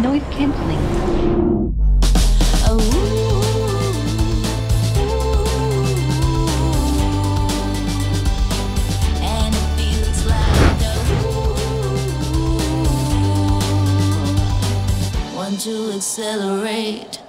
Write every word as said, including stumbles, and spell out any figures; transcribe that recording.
noise canceling. Ooh, and it feels like a ooh, want to accelerate.